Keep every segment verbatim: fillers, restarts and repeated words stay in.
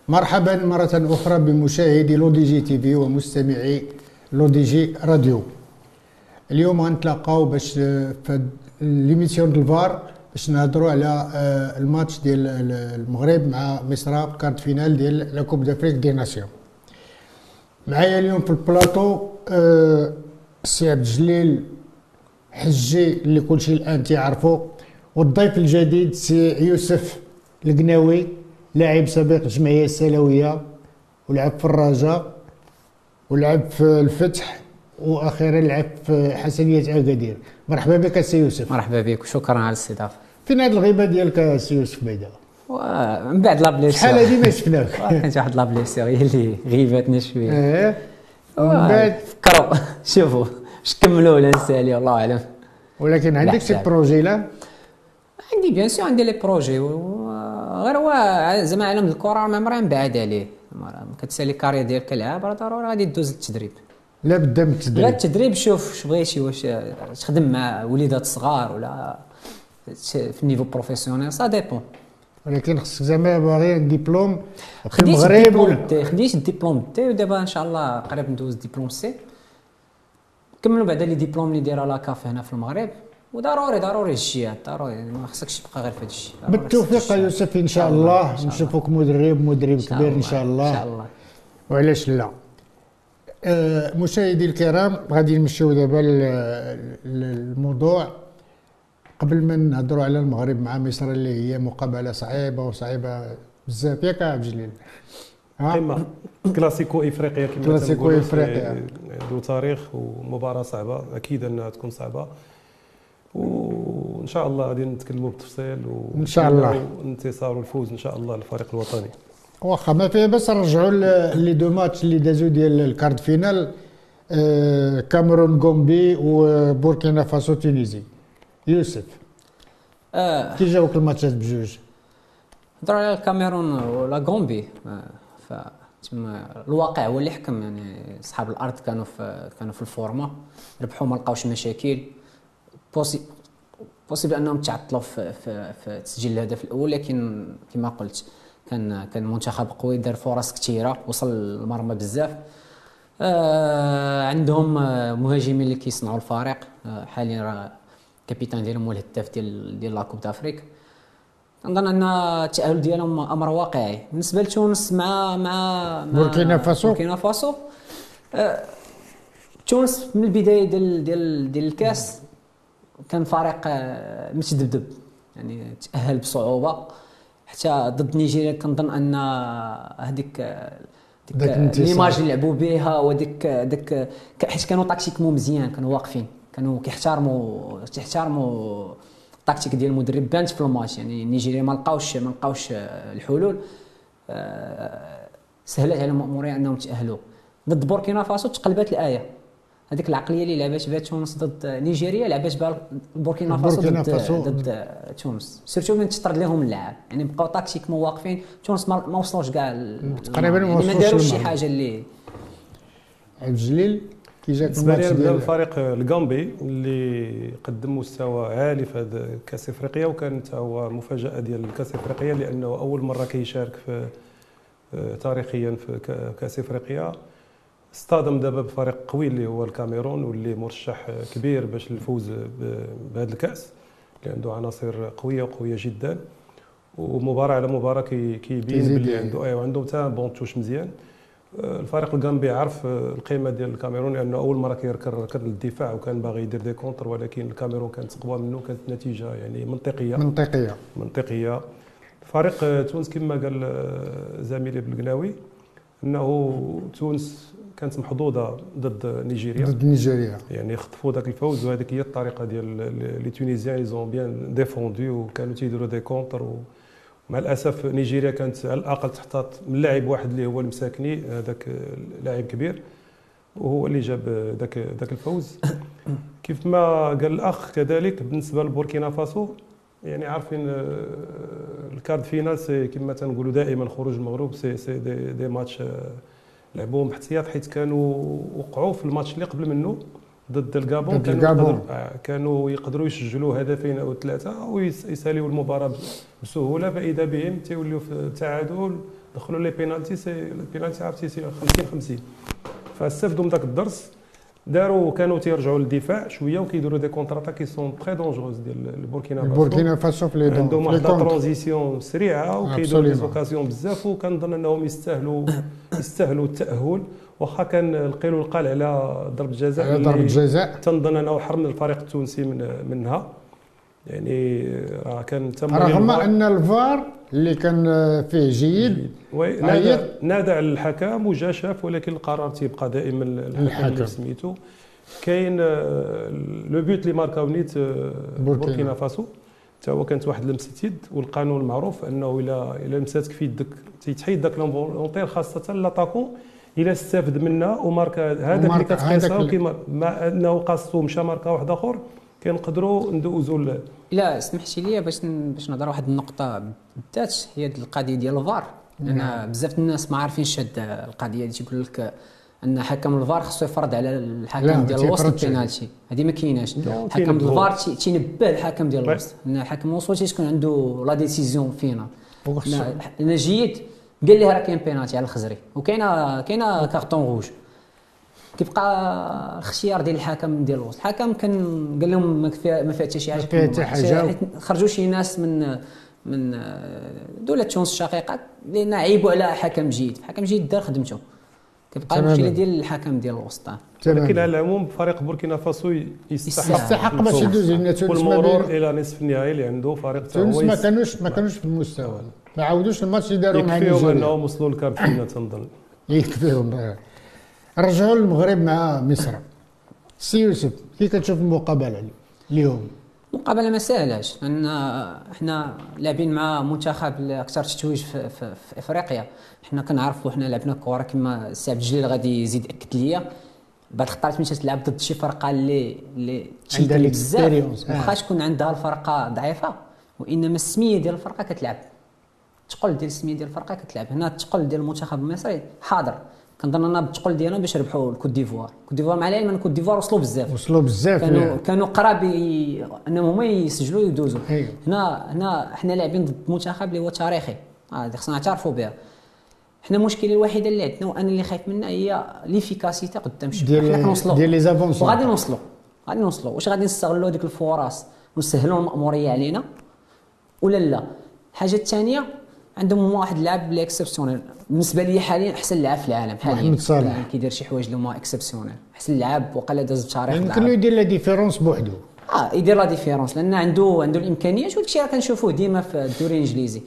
مرحبا مرة أخرى بمشاهدي لو دي جي تي في ومستمعي لو دي جي راديو. اليوم غنتلاقاو باش في ليميسيون دو الفار باش نهضروا على الماتش ديال المغرب مع مصر كارت فينال ديال لا كوب دافريك دي ناسيون. معايا اليوم في البلاطو السي عبد الجليل حجي اللي كلشي الان تيعرفو، والضيف الجديد سي يوسف القناوي، لاعب سابق الجمعيه السلويه ولعب في الرجاء ولعب في الفتح واخيرا لعب في حسنيه اكادير. مرحبا بك سي يوسف. مرحبا بك وشكرا على الاستضافه. فين هاد الغيبه ديالك سي يوسف بعدا؟ من بعد لا بليسير شحال هادي ما شفناك. كانت واحد لا بليسير هي اللي غيبتنا شويه. ايه من بعد فكروا شوفوا واش كملوا ولا نسالي الله اعلم. ولكن عندك شي بروجي؟ لا عندي بيان سور عندي لي بروجي، غير هو زعما عالم الكره ما عمري نبعد عليه. كتسالي كارير ديالك كلاعب راه ضروري غادي دوز التدريب. لا بدا من التدريب. لا التدريب شوف اش بغيتي، واش تخدم مع وليدات صغار ولا في النيفو بروفيسيونيل سا ديبون. ولكن خصك زعما باغي ديبلوم في خديت المغرب الدبلوم ولا تاعي، خديت الدبلوم تاعي ودابا ان شاء الله قريب ندوز ديبلوم سي. كملوا بعدا لي ديبلوم اللي دايره لاكاف هنا في المغرب، وضروري ضروري الجهاد ضروري ما خصكش تبقى غير في هذا الشيء. بالتوفيق يوسف ان شاء الله، نشوفوك مدرب مدرب كبير ان شاء الله. ان شاء الله وعلاش لا. آه مشاهدي الكرام، غادي نمشيو دابا للموضوع. قبل ما نهضروا على المغرب مع مصر اللي هي مقابله صعيبه وصعيبه بزاف، ياك عبد الجليل؟ قمه كلاسيكو افريقيا كما كلاسيكو افريقيا ذو تاريخ ومباراه صعبه، اكيد انها تكون صعبه، وان شاء الله غادي نتكلموا بالتفصيل ان شاء الله انتصار والفوز ان شاء الله للفريق الوطني. واخا ما فيه بس نرجعوا لي دو ماتش اللي دازو ديال الكارت فينال، آه كاميرون غومبي وبوركينا فاسو تونيزي. يوسف آه. كي جاوك الماتشات بجوج؟ هضروا على الكاميرون ولا غومبي، آه ف تما الواقع هو اللي حكم. يعني اصحاب الارض كانوا في كانوا في الفورما، ربحوا ما لقاوش مشاكل، بوسي بوسيبل انهم تعطلوا في في, في تسجيل الهدف الاول، لكن كما قلت كان كان منتخب قوي، دار فرص كثيره، وصل للمرمى بزاف. آه عندهم مهاجمين اللي كيصنعوا الفريق. آه حاليا راه الكابيتان ديالهم هو الهداف ديال ديال لاكوب دافريك. كنظن ان التاهل ديالهم امر واقعي. بالنسبه لتونس مع مع, مع بوركينا فاسو بوركينا فاسو آه تونس من البدايه ديال ديال ديال الكاس كان فريق آه متذبذب، يعني تاهل بصعوبه حتى ضد نيجيريا. كنظن ان هذيك ديك ليماج اللي لعبوا بها وديك داك حيت كانوا تاكتيكمون مزيان، كانوا واقفين، كانوا كيحترموا تيحترموا التكتيك ديال المدرب. بانت في الماتش يعني نيجيريا ما لقاوش ما لقاوش الحلول، سهلت على المأمورية انهم تأهلوا. ضد بوركينا فاسو تقلبات الايه، هذيك العقليه اللي لعبات بها تونس ضد نيجيريا لعبات بها بوركينا فاسو ضد ضد تونس، سيرتو من تطرد لهم اللاعب. يعني بقاو تاكتيك مو واقفين. تونس ما وصلوش كاع تقريبا، ما يعني داروش شي حاجه اللي. عبد الجليل كي جاك الماتش ديال الفريق الغامبي اللي قدم مستوى عالي في هذا كاس افريقيا، وكانت هو مفاجاه ديال كاس افريقيا لانه اول مره كيشارك في تاريخيا في كاس افريقيا. اصطدم دابا بفريق قوي اللي هو الكاميرون، واللي مرشح كبير باش الفوز بهذا الكاس، اللي عنده عناصر قويه وقويه جدا، ومباراه على مباراه كيبين باللي عنده ايوا عنده حتى بون توش مزيان. الفريق الغامبي عرف القيمه ديال الكاميرون لانه اول مره كيركن ركن للدفاع وكان باغي يدير دي كونتر، ولكن الكاميرون كانت قوى منه، كانت النتيجه يعني منطقيه منطقيه منطقيه. فريق تونس كما قال زميلي بالقناوي انه تونس كانت محظوظه ضد نيجيريا ضد نيجيريا يعني خطفوا ذاك الفوز، وهذيك هي الطريقه ديال لي تونيزيان. ايزون بيان ديفوندو وكانوا تيديروا دي كونتر، ومع الاسف نيجيريا كانت على الاقل تحتاط من لاعب واحد اللي هو المساكني، هذاك لاعب كبير، وهو اللي جاب ذاك ذاك الفوز. كيف ما قال الاخ كذلك بالنسبه لبوركينا فاسو، يعني عارفين الكارد فينال سي كما تنقولوا دائما خروج المغلوب، سي سي دي, دي ماتش لعبوهم باحتياط، حيت كانوا وقعوا في الماتش اللي قبل منه ضد الكابون ضد كانوا الكابون. يقدروا آه، كانوا يقدروا يسجلوا هدفين او ثلاثه ويساليوا المباراه بسهوله، فاذا بهم تيوليو في التعادل دخلوا لي بينالتي. سي البينالتي عرفتي سي خمسين خمسين، فاستفدوا من ذاك الدرس. داروا كانوا تيرجعوا للدفاع شويه وكيديروا دي كونتر اتاك كي سون تري دونجوز ديال البوركينا فاسو. البوركينا فاسو في لي دون عندهم في واحد لي كونتر. ترانزيسيون سريعه وكيديروا Absolument. دي زوكازيون بزاف، وكنظن انهم يستاهلوا يستاهلوا التاهل، واخا كان القيل والقال على ضربه جزاء على ضربة اللي جزاء. تنظن انه حرم الفريق التونسي من منها. يعني راه كان تمرير رغم الفار. ان الفار اللي كان فيه جيد وي- عيط. نادى نادى على الحكم وجا شاف، ولكن القرار تيبقى دائما الحكم الحكم. اللي سميتو. كاين آه، لو بوت اللي ماركاو نيت آه، بوركينا. بوركينا فاسو حتى هو كانت واحد لمسه يد، والقانون المعروف انه الا الا لمساتك في يدك تيتحيد داك لونفولونتير، خاصه لاتاكون الا استافد منها وماركا هذاك اللي وماركا كتقيسها، هذاك وكيما ما انه قاصو مشى ماركا واحد اخر كنقدروا ندوزوا ل- الا سمحتي لي باش ن- باش نهضر واحد النقطه بالذات، هي هاد القضيه ديال الفار. لان بزاف الناس ما عارفينش هاد القضيه دي، تيقول لك ان حكم الفار خصو يفرض على لا، الحكم ما ديال الوسط تيفرضش البينالتي. هذه ما كايناش. لا، حكم تينبهو. الفار تي- تينبه الحكم ديال وي. الوسط، ان حكم الوسط تيكون عنده لا ديسيزيون فينا. وخصو. انا جيد قال لي راه كاين بينالتي على الخزري، وكاينه كاينه كارطون روج. كيبقى الاختيار ديال الحكم ديال الوسط. الحكم كان قال لهم ما فيها ما فيها حتى شي حاجه، ما فيها حتى حاجة. حيت خرجوا شي ناس من من دوله تونس الشقيقه لان عيبوا على حكم جيد. حكم جيد دار خدمته، كيبقى تماماً. المشكله ديال الحكم ديال الوسط. ولكن تمام. على العموم فريق بوركينا فاسو يستحق يستحق باش يدوز، لان تونس ما والمرور بين- الى نصف النهائي اللي عنده فريق تا تونس هو ما يس- كانوش ما كانوش في المستوى، ما عاودوش الماتش اللي داروا مع يكفيهم نيجيريا. انهم وصلوا للكارتين تنظن. يكفيهم. رجعوا للمغرب مع مصر. سي يوسف، كي كتشوف المقابله اليوم؟ مقابله ما ساهلاش، لان احنا لاعبين مع منتخب الاكثر تتويج في, في, في افريقيا. حنا كنعرفوا حنا لعبنا كره كما السي عبد الجليل غادي يزيد اكد ليا. بعد خطرات ملي تلعب ضد شي فرقه اللي اللي عندها تيدري بزاف، الاكسبيريونس. واخا تكون عندها الفرقه ضعيفه، وانما السميه ديال الفرقه كتلعب. الثقل ديال السميه ديال الفرقه كتلعب. هنا الثقل ديال المنتخب المصري حاضر. كنظن انا بالثقل ديالنا باش ربحوا الكوت ديفوار. الكوت ديفوار مع العلم ان الكوت ديفوار وصلوا بزاف، وصلوا بزاف. كانوا كانوا قراب ي- انهم هما يسجلوا ويدوزوا. أيوة. هنا هنا حنا لاعبين ضد منتخب اللي هو تاريخي، هذه خصنا نعترفوا بها. حنا المشكله الوحيده اللي عندنا وانا اللي خايف منها هي ليفيكاسيتي قدام الشباب. ديال- حنا كنوصلوا ديال لي زافونسون. وغادي نوصلوا غادي نوصلوا. واش غادي نستغلوا ديك الفرص ونسهلوا المأموريه علينا ولا لا؟ الحاجه الثانيه، عندهم واحد اللاعب اللي اكسبسيونيل بالنسبه لي حاليا، احسن لاعب في العالم حاليا محمد صالح. يعني كيدير شي حوايج اللي هما اكسبسيونيل. احسن لاعب وقال داز بتاريخ يمكن له العالم. يدير لا ديفيرونس بوحدو. اه يدير لا ديفيرونس، لان عنده عنده الامكانيات، وداك الشيء راه كنشوفوه ديما في الدوري الانجليزي.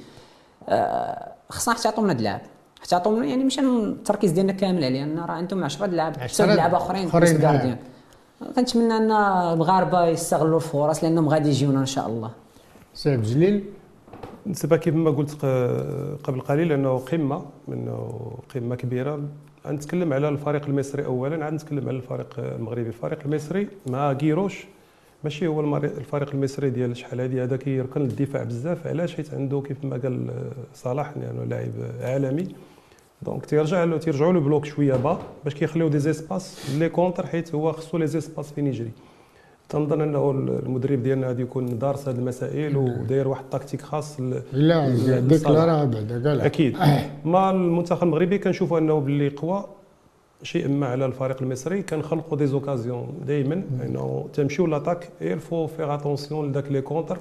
آه خصنا حتى يعطونا هاد اللاعب، حتى يعطونا يعني ماشي التركيز ديالنا كامل عليه، لان راه عندهم عشرة لاعب عشرة حتى لاعب اخرين آخرين، في الجارديان. كنتمنى ان المغاربه يستغلوا الفرص لانهم غادي يجيونا ان شاء الله. سي عبد الجليل. سبا كيما قلت ق- قبل قليل انه قمه انه قمه كبيره. غنتكلم على الفريق المصري اولا، عاد نتكلم على الفريق المغربي. الفريق المصري مع كيروش ماشي هو المري- الفريق المصري ديال شحال هادي، هذا كيركن للدفاع بزاف. علاش؟ حيت عنده كيف ما قال صلاح لانه يعني لاعب عالمي، دونك تيرجع له تيرجعوا له بلوك شويه با باش كيخليو دي زيسباس لي كونتر، حيت هو خصو لي زيسباس فين يجري. تنظن انه المدرب ديالنا غادي يكون دارس هذه المسائل وداير واحد التكتيك خاص ل- لا ل- ديكلارا بعدا قال اكيد. ما المنتخب المغربي كنشوفوا انه باللي قوى شيء ما على الفريق المصري. كنخلقوا دي زوكازيون دائما انه تمشيو لاتاك، il faut faire attention لذاك لي كونتر،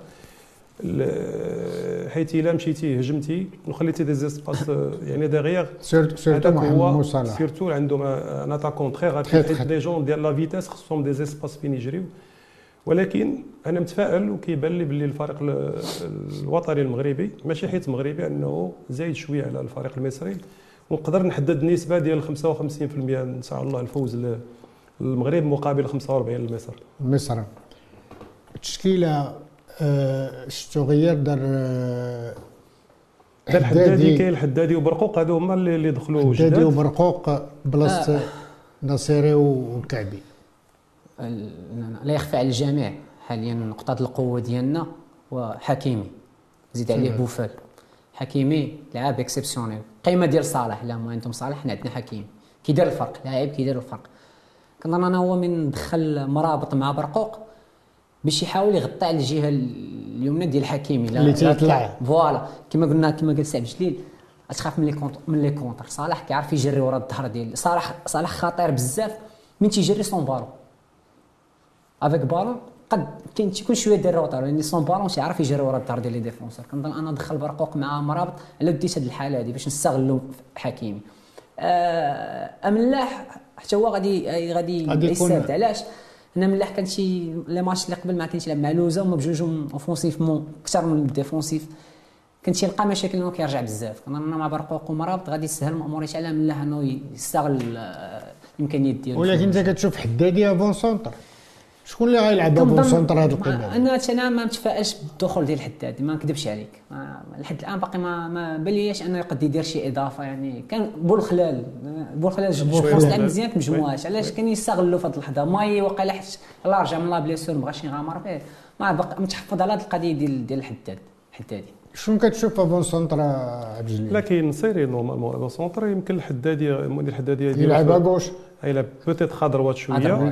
ل- حيت الا مشيتي هجمتي وخليتي دي زيسباس يعني ديغيغ، سيرتو هذاك محمد هو موصالح. سيرتو عندهم ان اتاكون تري Très رابيد، très. حيت لي جون ديال لا فيتاس خصهم دي زيسباس فين يجريو. ولكن انا متفائل وكيبان لي باللي الفريق ال- الوطني المغربي ماشي حيت مغربي انه زايد شويه على الفريق المصري، ونقدر نحدد نسبه ديال خمسة وخمسين بالمئة ان شاء الله الفوز للمغرب مقابل خمسة وأربعين لمصر. مصر. التشكيله آه، شتو غير دار آه، دار الحدادي، كاين الحدادي وبرقوق، هادو هما اللي اللي دخلوا حدادي جداد. وبرقوق بلاصه نصيري وكعبي. ال- لا يخفى على الجميع حاليا نقطة القوة ديالنا وحكيمي، زيد عليه صحيح. بوفال. حكيمي لاعب اكسبسيونيل، قيمة ديال صالح. لا ما عندهم صالح، حنا عندنا حكيمي كيدير الفرق، لاعب كيدير الفرق. كنظن انا هو من دخل مرابط مع برقوق باش يحاول يغطي على الجهه اليمنى ديال حكيمي اللي تيطلع. فوالا كما قلنا كما قال سي عبد الجليل تخاف من لي كونتر من لي كونتر. صالح كيعرف يجري ورا الظهر ديال صالح. صالح خطير بزاف من تيجري سون بالون افيك بالون قد كاين تيكون شويه ديال الروتار يعني سون بالون تيعرف يجري ورا الظهر ديال لي ديفونسور. كنظن انا دخل برقوق مع مرابط على ديت هذه الحاله هذه باش نستغلوا حكيمي. آه ملاح حتى هو غادي غادي يستافد. علاش؟ انا ملاح كان شي لي ماتش اللي قبل ما كان تيلعب مع لوزا وما بجوجهم اوفونسيفمون اكثر من الديفونسيف كان تيلقى مشاكل انه كيرجع بزاف. كنظن مع برقوق ومرابط غادي يسهل الامور على ملاح انه يستغل الامكانيات ديالو. ولكن انت كتشوف حدادي افون سونتر شكون اللي غيلعب افون سونتر هذا القيمه؟ انا انا ما متفائلش بالدخول ديال الحدادي ما نكذبش عليك. لحد الان باقي ما ما بالياش انه يقد يدير شي اضافه. يعني كان بولخلال بولخلال جوج لعب مزيان في مجموعات. علاش كان يستغلوا في هذه اللحظه ماي وقيلا حيت الله رجع من لا بليسور ما بغاش يغامر فيه ما بقى متحفظ على هذه القضيه ديال ديال الحداد الحدادي. شنو كتشوف افون سونتر عبد الجليل؟ لكن سيري نورمالمون افون سونتر يمكن الحدادي المدير الحدادي يلعب غوش يلعب بوتيت خضروات شويه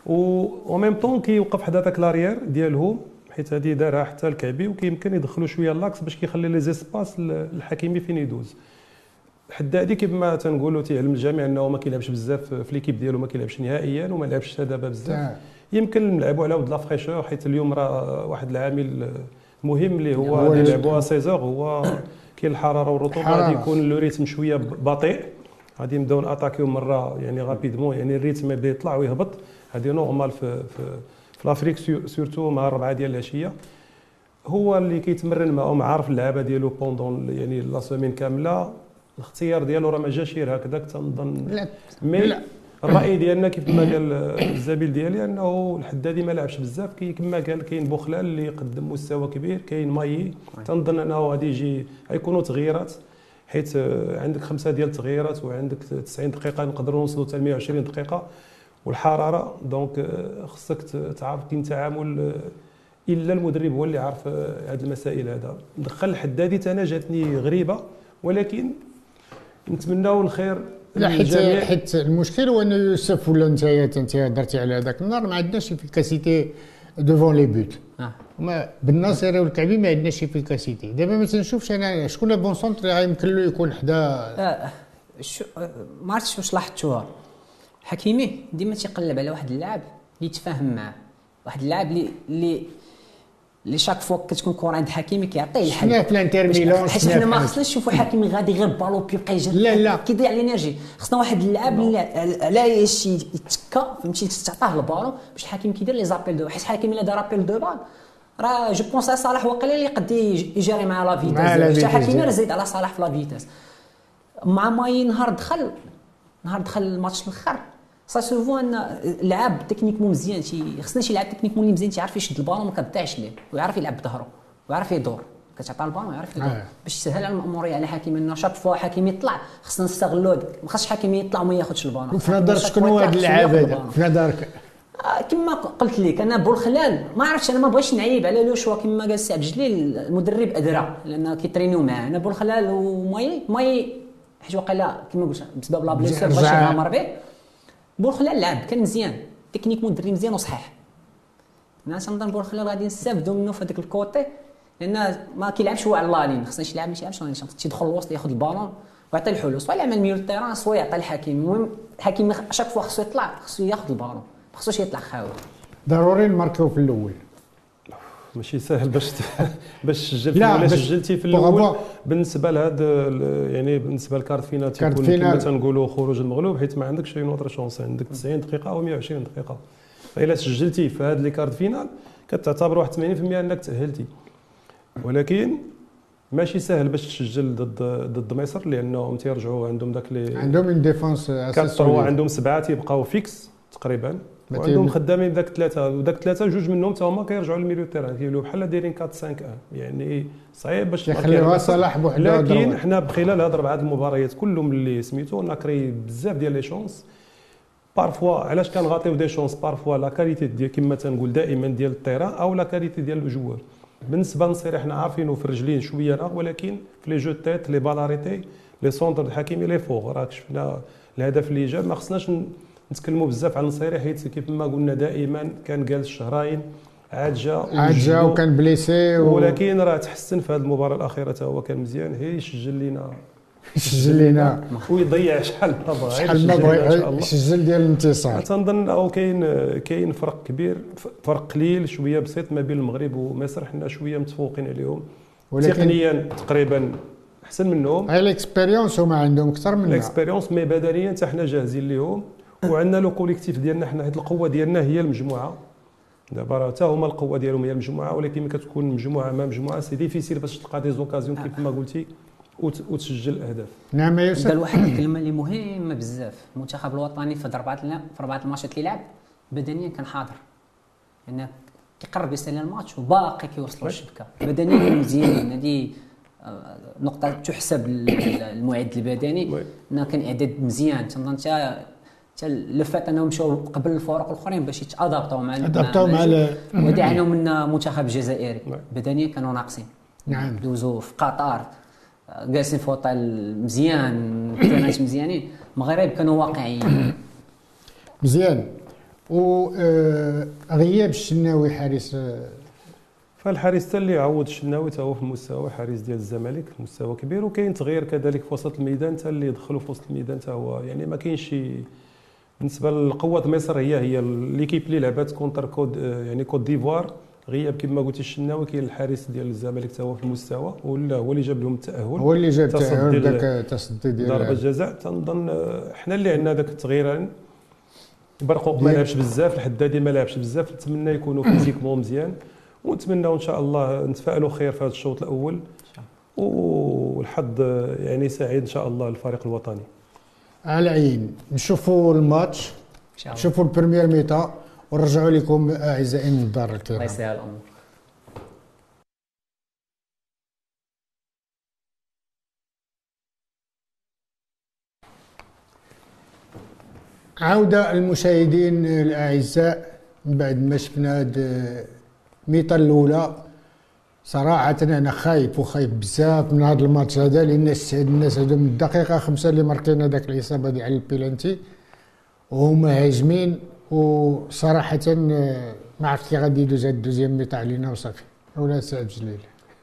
و ميم طون كيوقف حدا داك لاريير ديالهم حيت هذه دارها حتى الكعبي وكيمكن يدخلوا شويه لاكس باش كيخلي لي زيسباس الحكيمي فين يدوز. الحدادي كما تنقولوا تيعلم الجميع انه ما كيلعبش بزاف في ليكيب ديالو ما كيلعبش نهائيا وما لعبش حتى دابا بزاف. يمكن نلعبوا على ود لا فريشور حيت اليوم راه واحد العامل مهم اللي هو نلعبوا سيزور هو كاين الحراره والرطوبه غادي يكون لو ريتم شويه بطيء غادي نبداو ناتاكيو مره يعني رابيدمون يعني الريتم يبدا يطلع ويهبط. هذه نورمال في في في لافريك سورتو مع الربعه ديال العشيه. هو اللي كيتمرن معهم عارف اللعابه ديالو بوندون يعني لا سيمين كامله. الاختيار ديالو راه ما جاش غير هكذاك تنظن. مي الراي ديالنا كيف ما قال الزميل ديالي انه الحدادي ما لعبش بزاف كما قال كاين بوخلال اللي قدم مستوى كبير كاين مايي تنظن انه غادي يجي غيكونوا تغييرات حيت عندك خمسه ديال التغييرات وعندك تسعين دقيقه نقدروا نوصلوا حتى مية وعشرين دقيقه والحراره دونك خصك تعرف كاين تعامل الا المدرب هو اللي عارف هذه المسائل. هذا دخل الحدادي انا جاتني غريبه ولكن نتمناو الخير. لا حيت حيت المشكل هو انه يوسف ولا انت انت هضرتي على هذاك النهار ما عندناش افيكاسيتي دوفون لي بوت. ما بالناصري والكعبي ما عندناش افيكاسيتي. دابا ما تنشوفش انا شكون بون سونتر غيمكن له يكون حدا. اه شو ما عرفتش واش لاحظتوها حكيمي ديما تيقلب على واحد اللاعب اللي يتفاهم معاه واحد اللاعب اللي اللي اللي شاك فوا كتكون كره عند حكيمي كيعطيه الحل. حنا في الانتر ميلان حيت حنا ما خصناش نشوفوا حكيمي غادي غير بالو بيبقى يجري لا لا كيضيع الانرجي. خصنا واحد اللاعب اللي على شي يتكا فهمتي تعطاه البالون باش حكيمي كيدير لي زابيل دو حيت حكيمي الا دار ابيل دو بال راه جو بونس صالح وقيلا اللي قد يجري مع لا فيتاس حتى حكيمي راه زيد على صالح في لا فيتاس. مع ماي نهار دخل نهار دخل الماتش الاخر سا سوفو ان لعاب تكنيكمون مزيان شي خصنا شي لاعب تكنيكمون مزيان تيعرف يشد البالون ما كتضيعش ليه ويعرف يلعب بظهره ويعرف يدور كتعطى البالون ويعرف يدور باش يسهل على الامور على حكيمي انه شاك فوا حكيمي يطلع خصنا نستغلوا ما خصش حكيمي يطلع وما ياخذش البالون. في نظرك شكون هو هذا اللاعب هذا في نظرك؟ كما قلت لك انا بولخلال ما عرفتش انا ما بغيتش نعيب على لو شوا كما قال سي عبد الجليل المدرب ادرى لان كيترينيو معاه. انا بولخلال وماي ماي حيت وقيلا كما قلت بسبب لا بليسير باش يغامر به بولخلال لعب كان مزيان تكنيك مدرب مزيان وصحيح. انا تنظن بولخلال غادي نستافدوا منه في هذاك الكوتي لان ما كيلعبش هو على اللالين خصنا شي لاعب ما يلعبش لالين تيدخل الوسط ياخذ البالون ويعطي الحلول سواء يعمل ميول التيران سواء يعطي الحكيم. المهم الحكيم شاك فوا خصو يطلع خصو ياخذ البالون ما خصوش يطلع خاوي. ضروري نماركيو في الاول ماشي سهل باش باش تسجل ولا سجلتي في الاول بالنسبه لهذا يعني بالنسبه للكارت فينال تيكون كما تنقولوا خروج المغلوب حيت ما عندكش اي نوتر شونس عندك تسعين دقيقه او مية وعشرين دقيقه. فإلا سجلتي في هذا لي كارت فينال كتعتبر واحد ثمانين بالمئة انك تاهلتي ولكن ماشي سهل باش تسجل ضد ضد مصر لانهم تيرجعوا عندهم داك لي عندهم ان ديفونس اساسي عندهم سبعه تيبقاو فيكس تقريبا وعندهم خدامين داك ثلاثه وداك ثلاثه جوج منهم حتى هما كيرجعوا للميليو تيران كيولوا بحال دايرين أربعة خمسة واحد يعني صعيب باش يخليوها صلاح بوحده. لكن حنا بخلال هاد اربعه المباريات كلهم اللي سميتو ناكري بزاف ديال لي شونس بارفوا. علاش كنغاطيو دي شونس بارفوا لا كاليتي ديال كما تنقول دائما ديال التيران او لا كاليتي ديال الجوار. بالنسبه للنصير حنا عارفينه في الرجلين شويه راه ولكن في لي جو تيت لي بالاريتي لي سونتر الحكيمي لي فوق راه شفنا الهدف اللي جا ما خصناش نتكلموا بزاف على النصيري حيت كيف ما قلنا دائما كان جالس شهرين عاد جا عاد جا وكان بليسي و... ولكن راه تحسن في هذه المباراه الاخيره حتى هو كان مزيان، هي يسجل لنا يسجل لنا ويضيع شحال ما بغى شحال ما بغى يسجل ديال الانتصار. تنظن او كاين كاين فرق كبير، فرق قليل شويه بسيط ما بين المغرب ومصر، حنا شويه متفوقين عليهم ولكن تقنيا تقريبا احسن منهم، هاي الاكسبيريونس هما عندهم اكثر منا الاكسبيريونس، مي بدنيا حتى حنا جاهزين لهم وعندنا لو كوليكتيف ديالنا حنا، حيت القوه ديالنا هي المجموعه. دابا حتى هما القوه ديالهم هي المجموعه، ولكن ملي كتكون مجموعه مع مجموعه سي ديفيسيل باش تلقى دي زوكازيون كيف ما قلتي وتسجل الاهداف. نعم يوسف. قال واحد الكلمه اللي مهمه بزاف، المنتخب الوطني في اربعه في اربعه الماتشات اللي لعب بدنيا كان حاضر، لان كيقرب يسالي الماتش وباقي كيوصلوا الشبكه بدنيا مزيان. هذه نقطه تحسب للمعد البدني، انه كان اعداد مزيان. تنظن حتى حتى لفات انهم مشاو قبل الفرق الاخرين باش يتادابطوا مع ادابطوا مع ودعنا من المنتخب الجزائري بدنيا كانوا ناقصين. نعم دوزوا في قطر جالسين في وطن مزيان، كانت مزيانين، المغرب كانوا واقعيين مزيان. وغياب الشناوي حارس، فالحارس حتى اللي عوض الشناوي حتى هو في المستوى حارس ديال الزمالك مستوى كبير، وكاين تغيير كذلك في وسط الميدان حتى اللي دخلوا في وسط الميدان حتى هو يعني ما كاينش شي. بالنسبه لقوه مصر هي هي ليكيب اللي لعبات كونتر كود يعني كوت ديفوار، غياب كما قلتي الشناوي، كاين الحارس ديال الزمالك حتى هو في المستوى ولا هو اللي جاب لهم التاهل، هو اللي جاب التاهل داك تصدي ديال ضربه الجزاء. تنظن حنا اللي عندنا داك التغييرين. برقوق ما لعبش بزاف، الحدادي ما لعبش بزاف، نتمنى يكونوا فيزيكمون مزيان، ونتمناو ان شاء الله نتفائلوا خير في هذا الشوط الاول، والحظ يعني سعيد ان شاء الله للفريق الوطني. على عين نشوفوا الماتش، نشوفوا البريمير ميتا ونرجعوا لكم اعزائي من الدار الكرام. الله يسهل الامور. عودة المشاهدين الأعزاء من بعد ما شفنا هاد الميطة الأولى. صراحة أنا خايف وخايف بزاف من هذا الماتش هذا، لأن الناس هادو من الدقيقة خمسة اللي ماركينا داك الإصابة ديال البيلانتي وهما هاجمين، وصراحة ما عرفت كي غادي يدوز هاد الدوزيام ميطة علينا وصافي. ولا سعد جليل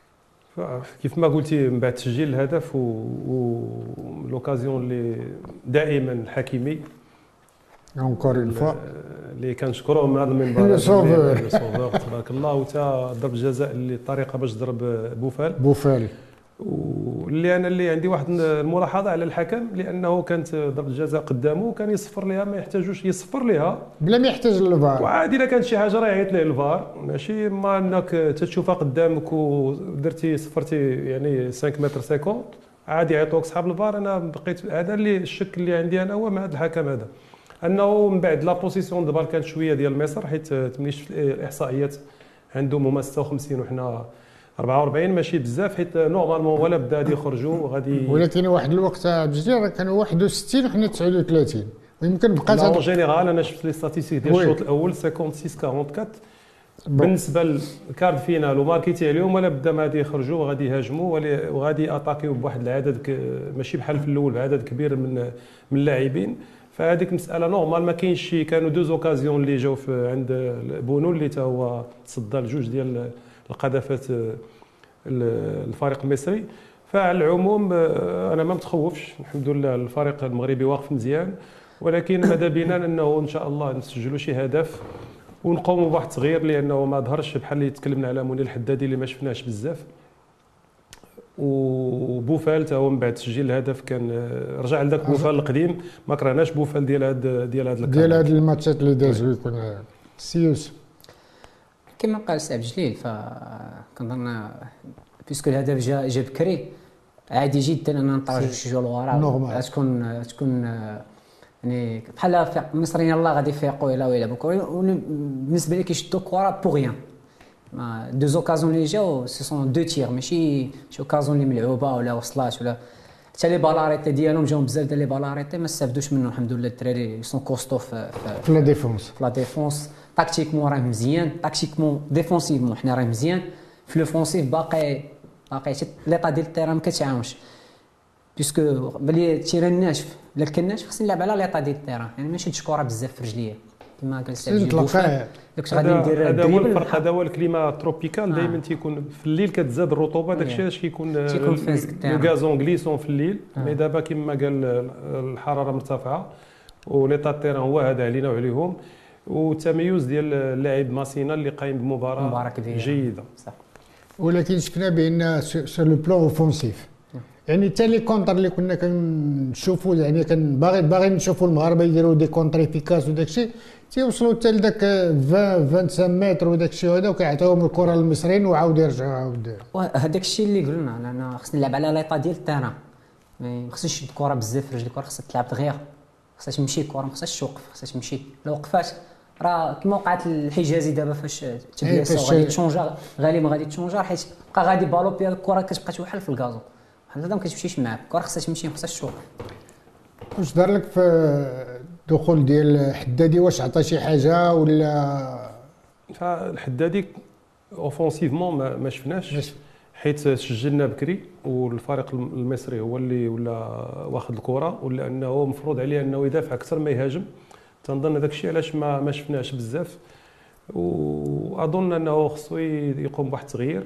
كيف ما قلتي من بعد تسجيل الهدف ولوكازيون اللي دائما الحكيمي اونكور اون فوا اللي كنشكروه من هذا المنبر لو سوفور تبارك الله، وتا ضرب الجزاء اللي الطريقه باش ضرب بوفال بوفال واللي انا اللي عندي واحد الملاحظه على الحكم، لانه كانت ضربه الجزاء قدامه وكان يصفر لها، ما يحتاجوش يصفر لها بلا ما يحتاج للفار، وعادي الا كانت شي حاجه راه يعيط ليه الفار، ماشي ما انك تشوفها قدامك ودرتي صفرتي يعني خمسة متر سيكونت عادي يعيطوك صحاب الفار. انا بقيت هذا اللي الشك اللي عندي انا هو مع هذا الحكم هذا، انه من بعد لا بوزيسيون دو بال كانت شويه ديال مصر، حيت ملي شفت الاحصائيات عندهم هما ستة وخمسين وحنا أربعة وأربعين ماشي بزاف، حيت نورمالمون ولا بدا غادي يخرجوا غادي، ولكن واحد الوقت عبد الجليل كانوا واحد وستين وحنا تسعة وثلاثين ويمكن بقات هذا. جينيرال انا شفت لي ستاتيستيك ديال الشوط الاول ستة وستين أربعة وأربعين بالنسبه للكارد فينال وماركيتي عليهم، ولا بدا ما غادي يخرجوا وغادي يهاجموا وغادي اتاكيو بواحد العدد ماشي بحال في الاول بعدد كبير من من اللاعبين. فهذيك مساله نورمال ما كاينش شي، كانوا دوز اوكازيون اللي جاو عند بونو اللي تا هو تصدى لجوج ديال القذافات الفريق المصري. فعلى العموم انا ما متخوفش، الحمد لله الفريق المغربي واقف مزيان، ولكن ماذا بينا انه ان شاء الله نسجلوا شي هدف ونقوموا بواحد التغيير، لانه ما ظهرش بحال اللي تكلمنا على منير الحدادي اللي ما شفناش بزاف، وبوفال تا هو من بعد تسجيل الهدف كان رجع لذاك بوفال القديم، ما كرهناش بوفال ديال هاد ديال هاد ديال هاد الماتشات اللي دازوا يكون سيوس كما قال سي عبد الجليل. فكنظن بيسكو الهدف جا جا بكري عادي جدا ان نطرجوا شي جول لورا، تكون تكون يعني بحال المصريين الله غادي يفيقوا الى ويلعبوا كره، بالنسبه لي كيشدوا الكره بوغيان. دو زوكازون اللي جاو سي سون دو تير، ماشي شي اوكازون اللي ملعوبه ولا وصلات ولا حتى لي بالاريتي ديالهم جاو بزاف ديال لي بالاريتي ما استافدوش منهم. الحمد لله الدراري سون كوستو في في لا ديفونس في لا ديفونس تاكتيكمون راه مزيان، تاكتيكمون ديفونسيفمون حنا راه مزيان، في لوفونسيف باقي باقي ليطا ديال التيران ما كتعاونش، بيسكو بلي التيران ناشف الا كناش خصني نلعب على ليطا ديال التيران، يعني ماشي نشد كره بزاف في رجليا كما قال السي عبد نطلقها. داكشي غادي ندير هذا هو دريبل الفرق، هذا هو الكليما تروبيكال. آه. دائما تيكون في الليل كتزاد الرطوبه، داكشي اش كيكون تيكون فازك التيران. لو غازون غليسون في الليل. آه. مي دابا كما قال الحراره مرتفعه وليطا التيران هو هذا علينا وعليهم، والتميز ديال اللاعب ماسينا اللي قايم بمباراه مباراة كبيرة. جيده. صح. ولكن شفنا بان سو لو بلون اوفونسيف، يعني حتى لي كونتر اللي كنا كنشوفوا، يعني كان باغي باغي نشوفوا المغاربه يديروا دي كونتر افيكاس وداك الشيء، تيوصلوا حتى لذاك عشرين خمسة وعشرين متر وداك الشيء هذا، وكيعطيوهم الكره للمصريين وعاود يرجعوا عاود. وهذاك الشيء اللي قلنا، انا خصني نلعب على ليطا ديال التيران، ما خصنيش نشد الكره بزاف في رجلي، الكره خصها تلعب دغيا، خصها تمشي الكره، ما خصهاش توقف، خصها تمشي. لو وقفات راه كما وقعت الحجازي دابا فاش تبياسو غادي تشونجا، غالبا غادي تشونجا، حيت بقى غادي بالو بيا الكره كتبقى توحل في الكازو، بحال هذا ما كتمشيش معاك، الكره خصها تمشي، ما خصهاش توقف. واش دار لك في الدخول ديال حدادي؟ واش عطى شي حاجه ولا؟ فالحدادي اوفونسيفمون ما, ما شفناش، حيت سجلنا بكري والفريق المصري هو اللي ولا واخد الكره، ولا انه مفروض عليه انه يدافع اكثر ما يهاجم. تنظن هذاك الشيء علاش ما ما شفناش بزاف، واظن انه خصو يقوم بواحد التغيير.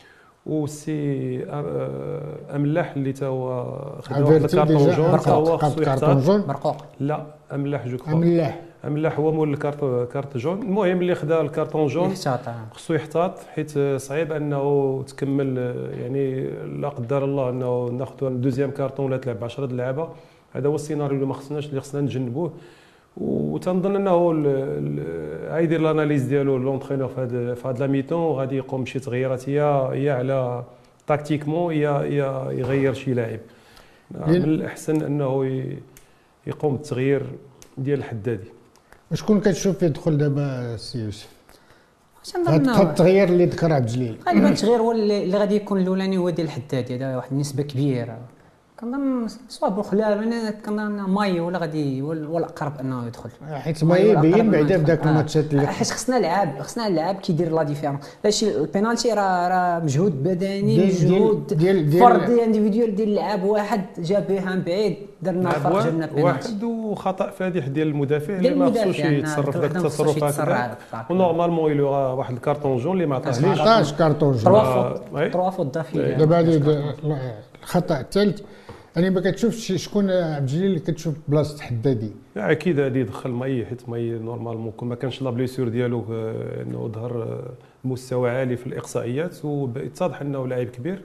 وسي املاح اللي تا هو خدا واحد الكارطون جون، تا هو خصو يحتاط. برقوق لا املاح جو كخوا املاح املاح هو مول الكارت كارت جون. المهم اللي خدا الكارطون جون خصو يحتاط، حيت صعيب انه تكمل، يعني لا قدر الله انه ناخذ دوزيام كارطون ولا تلعب عشرة اللعابه. هذا هو السيناريو اللي ما خصناش اللي خصنا نتجنبوه. وتنظن انه غايدير الاناليز ديالو لونترينور في هذا في هذا لا ميتون، وغادي يقوم بشي تغييرات يا يا على تاكتيكمون يا يا يغير شي لاعب. من الاحسن انه يقوم بالتغيير ديال الحدادي. وشكون كتشوف يدخل دابا السي يوسف؟ هذا التغيير اللي ذكر عبد الجليل غالبا التغيير هو اللي غادي يكون الاولاني هو ديال الحدادي، هذا واحد النسبه كبيره. كنظن سوا بوخلال انا كنظن ماي ولا غادي ولا اقرب انه يدخل، حيت ماي بين بعدا في ذاك الماتشات اللي حيت خصنا لعاب خصنا لعاب كيدير لا ديفيرون. ماشي البينالتي راه راه مجهود بدني، مجهود فردي انديفيديوال ديال لاعب واحد جابها من بعيد، درنا فرق جبنا بينالتي واحد، وخطا فادح ديال المدافع اللي ما خصوش يتصرف ذاك التصرفات هكاك. ونورمالمون يلو واحد الكارطون جون اللي ما عطاهش ما عطاش كارطون جون، ثلاث فوت ضافيه. دابا هذا الخطا الثالث، يعني ما كتشوفش شكون عبد الجليل اللي كتشوف بلاصه حدادي؟ اكيد غادي يدخل ماي، حيت ماي نورمالمون ما كانش لا بليسيور ديالو انه ظهر مستوى عالي في الاقصائيات، واتضح انه لاعب كبير.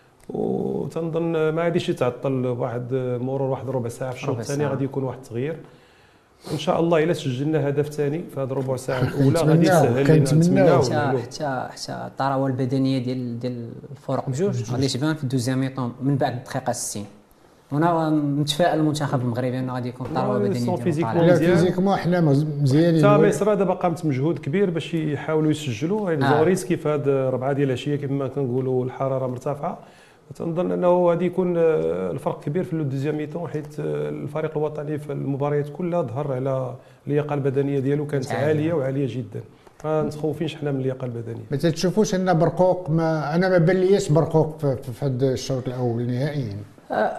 وتنظن ما غاديش يتعطل واحد مرور واحد ربع ساعه في الشوط الثاني، غادي يكون واحد التغيير ان شاء الله. الا سجلنا هدف ثاني في هذه الربع ساعه الاولى غادي يسهل لنا. كنتمناو حتى حتى حتى الطراوه البدنيه ديال ديال الفرق بجوج غادي تبان في الدوزيام ميطون من بعد الدقيقه ستين. وانا متفائل المنتخب المغربي انه غادي يكون طراوه بدنيه ديالو فيزيكمون حنا مزيانين. حتى مصر دابا قامت مجهود كبير باش يحاولوا يسجلوا، يعني آه. زوريسكي في هذه ربعه ديال العشيه كما كنقولوا الحراره مرتفعه. تنظن انه غادي يكون الفرق كبير في الدوزيام ميتون، حيت الفريق الوطني في المباريات كلها ظهر على اللياقه البدنيه ديالو كانت عاليه وعاليه جدا. ما نتخوفينش حنا من اللياقه البدنيه. ما تتشوفوش ان برقوق، ما انا ما بان ليش برقوق في, في هذا الشوط الاول نهائيا. أه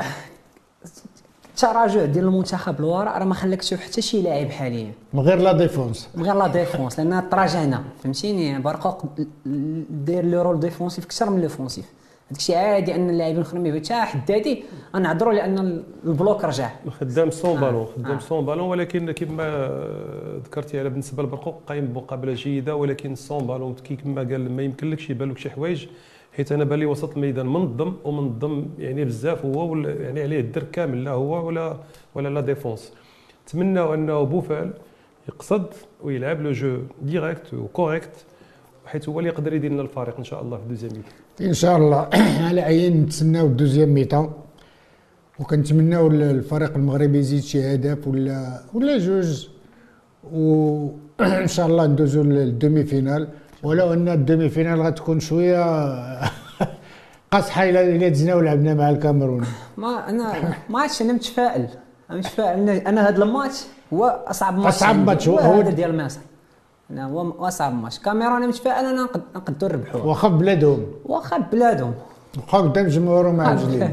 التراجع ديال المنتخب للوراء راه ما خلاك تشوف حتى شي لاعب حاليا من غير لا ديفونس، من غير لا ديفونس، لان تراجعنا فهمتيني. برقوق داير لو رول ديفونسيف اكثر من لوفونسيف. هادشي عادي ان اللاعبين الاخرين حتى حدادي غنعذروا لان البلوك رجع خدام سون بالون خدام سون بالون. ولكن كما ذكرتي على بالنسبه للبرقوق قايم بمقابله جيده، ولكن سون بالون كما قال ما يمكنلكش يبان لك شي حوايج، حيت انا بان لي وسط الميدان منظم ومنظم يعني بزاف، هو يعني عليه الدرك كامل، لا هو ولا ولا لا ديفونس. نتمناو انه بوفال يقصد ويلعب لو جو ديريكت وكوريكت، حيت هو اللي يقدر يدير لنا الفريق ان شاء الله في الدوزيام ميتون ان شاء الله. على عين نتسناو الدوزيام ميتون، وكنتمناو الفريق المغربي يزيد شي هدف ولا ولا جوج، وان شاء الله ندوزو للدومي فينال. ولو ان الدومي فينال غتكون شويه قصحه الى دزنا ولعبنا مع الكاميرون. ما انا ما عادش انا متفائل، انا متفائل. انا هذا الماتش هو اصعب ماتش، اصعب ماتش هو هذا ديال مصر. انا هو اصعب ماتش. كاميرون انا متفائل انا نقدر نربحوه، واخا بلادهم واخا بلادهم واخا قدام جمهورهم مع رجلين.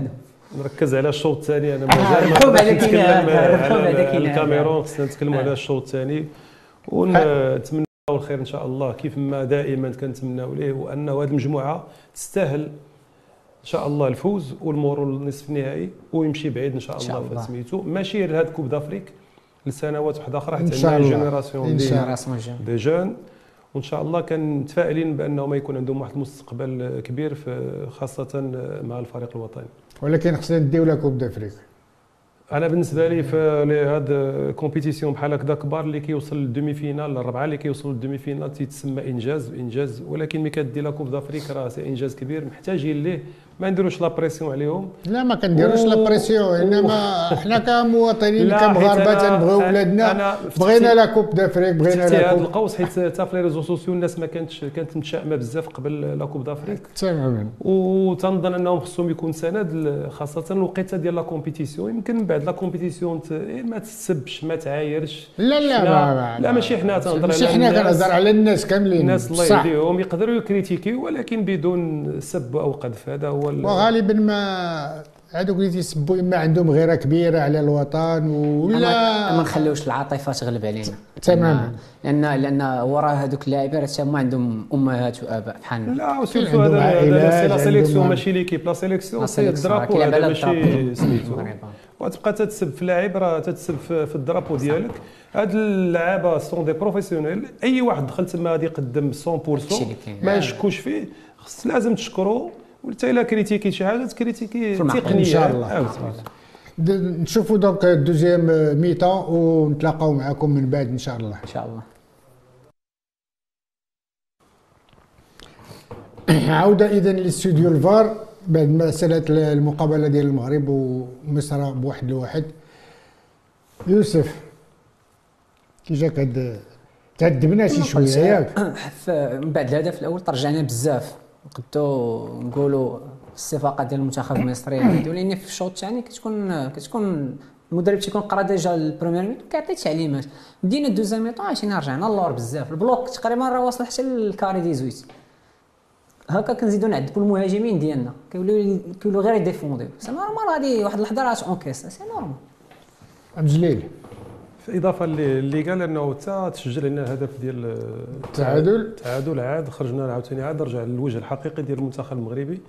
نركز على الشوط الثاني. انا مازال ركب ما على نتكلم كينا- ركب على على كينا. الكاميرون، خصنا نتكلموا على الشوط الثاني ونتمنى الخير ان شاء الله. كيف ما دائما كنتمناو ليه وان هذه المجموعه تستاهل ان شاء الله الفوز والمرور للنصف النهائي ويمشي بعيد ان شاء إن شاء الله. الله. فسميتو ماشي لهاد كوب دافريك لسنوات واحده اخرى، إن حتى شاء عندنا الله. جينيراسيون إن دي شاء الله. راسمو جا. دي جون، وان شاء الله كنتفائلين بانهم يكون عندهم واحد المستقبل كبير في خاصه مع الفريق الوطني. ولكن خصنا نديو لا كوب دافريك. انا بالنسبه لي في هذا كومبيتيسيون بحال هكذا كبار اللي كيوصل للدومي فينال، الربعه اللي كيوصلوا للدومي فينال تيتسمى انجاز انجاز، ولكن ملي كدي لا كوب دافريك راه سي انجاز كبير محتاجين ليه. ما نديروش لا بريسيون عليهم. لا ما كنديروش لا بريسيون، انما حنا كمواطنين لا، كمغاربه حيت أنا- تنبغيو أنا- ولادنا، أنا بغينا لا كوب دافريك، بغينا فتحتي لا هذا كوب. القوس حيت حتى في لي ريزو سوسيو الناس ما كانتش كانت متشائمه بزاف قبل لا كوب دافريك، تماما. وتنظن انهم خصهم يكون سند ل- خاصه الوقيته ديال لا كومبيتيسيون. يمكن من بعد لا كومبيتيسيون ت- إيه ما تسبش ما تعايرش. لا لا حنا- ما ما لا ماشي حنا تنهضر ماشي على حنا الناس. كنهضر على الناس كاملين. الناس الله صح. يهديهم يقدروا يكريتيكيو ولكن بدون سب او قذف. هذا هو ال- وغالبا ما هذوك اللي تيسبوا اما عندهم غيره كبيره على الوطن ما ولا ما نخليوش العاطفه تغلب علينا. تماما. لان لان وراء هذوك اللاعبين راه ما عندهم امهات واباء بحالنا. لا وسيرتو عندهم هذا عائلات، هذا لا عندهم- سيليكسيون ماشي ليكيب، لا سيليكسيون لا سي سيليكسيون، الدرابو. كيلعب هذا على ماشي الدرابو. سميتو. المغرب. وتبقى تتسب في اللاعب راه تتسب في في الدرابو ديالك. هاد اللعابه سون دي بروفيسيونيل، اي واحد دخل تما غادي يقدم مية هادشي بالمية اللي كاين. ما نشكوش فيه. خص لازم تشكرو، وحتى الا كريتيكي شي حاجه تكريتيكي في المعقول. تقنيه. إن شاء الله. عاود. د- نشوفوا دونك دوزيام ميتون ونتلاقاو معكم من بعد ان شاء الله. ان شاء الله. عوده اذا لاستوديو الفار بعد مساله المقابله ديال المغرب ومصر بواحد لواحد. يوسف كي جاك هاد تعذبنا شي شويه ياك؟ ف- من بعد الهدف الاول ترجعنا بزاف، نقدو نقولوا الصفاقه ديال المنتخب المصري هادو، لان في الشوط الثاني كتكون كتكون المدرب تيكون قرا ديجا البروميير ميتون كيعطي تعليمات. بدينا الدوزيام ميتون عشان رجعنا اللور بزاف، البلوك تقريبا راه واصل حتى للكاري ديزويت. هكا كنزيدو نعذبوا المهاجمين ديالنا، كيوليو كيوليو غير يديفونديو. سي نورمال غادي واحد اللحظه راه اونكيس، سي نورمال. عبد الجليل في اضافه اللي اللي قال انه حتى تسجل لنا الهدف ديال التعادل. التعادل عاد خرجنا عاوتاني عاد رجع للوجه الحقيقي ديال المنتخب المغربي.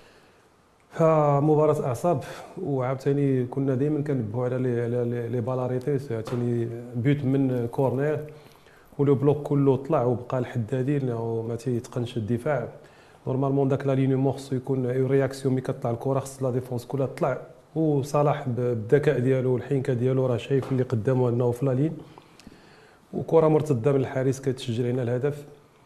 فمباراة اعصاب، وعاوتاني كنا دائما كنبهوا على لي على لي بالاريتي، عاوتاني بيوت من كورنير ولو بلوك كله طلع وبقى الحدادي لانه ما تيتقنش الدفاع. نورمالمون داك لا لينيومون خصو يكون اون رياكسيون ملي كطلع الكره خص لا ديفونس كلها تطلع، وصلاح بالذكاء ديالو والحنكه ديالو راه شايف اللي قدامه انه في لا لين، وكره مرتده من الحارس كتسجل لنا الهدف.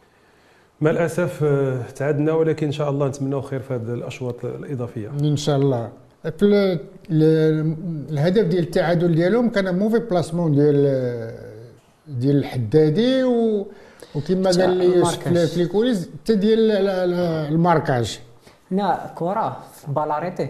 مع الاسف آه، تعادلنا، ولكن ان شاء الله نتمناو خير في هذه الاشواط الاضافيه. ان شاء الله. في ال- ال- الهدف ديال التعادل ديالهم كان موفي بلاسمون ديال ديال الحدادي و وكما قال لي يوسف الماركاج. في الكوليز حتى ديال ال- ال- الماركاج. هنا كره في بالاريتي،